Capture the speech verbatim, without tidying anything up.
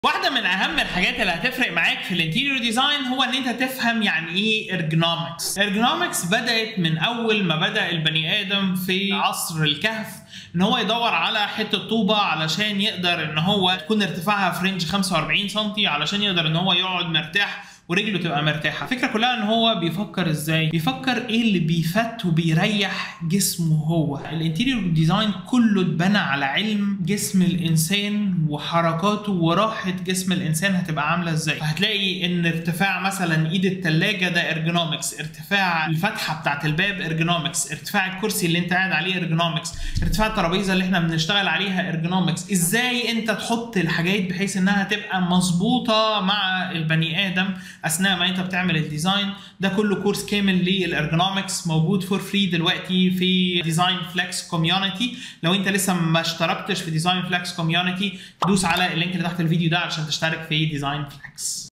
واحدة من أهم الحاجات اللي هتفرق معاك في الانتيريور ديزاين هو إن أنت تفهم يعني إيه ارجونومكس. ارجونومكس بدأت من أول ما بدأ البني آدم في عصر الكهف إن هو يدور على حتة طوبة علشان يقدر إن هو تكون ارتفاعها في رينج خمسة وأربعين سنتي علشان يقدر إن هو يقعد مرتاح ورجله تبقى مرتاحه. الفكره كلها ان هو بيفكر ازاي، بيفكر ايه اللي بيفت وبيريح جسمه. هو الانتيريور ديزاين كله اتبنى على علم جسم الانسان وحركاته وراحه جسم الانسان هتبقى عامله ازاي. هتلاقي ان ارتفاع مثلا ايد الثلاجه ده ارجونومكس، ارتفاع الفتحه بتاعت الباب ارجونومكس، ارتفاع الكرسي اللي انت قاعد عليه ارجونومكس، ارتفاع الترابيزه اللي احنا بنشتغل عليها ارجونومكس. ازاي انت تحط الحاجات بحيث انها تبقى مظبوطه مع البني ادم اثناء ما انت بتعمل الديزاين. ده كله كورس كامل للارجونومكس موجود فور فري دلوقتي في ديزاين فليكس كوميونتي. لو انت لسه ما اشتركتش في ديزاين فليكس كوميونتي دوس على اللينك اللي تحت الفيديو ده علشان تشترك في ديزاين فليكس.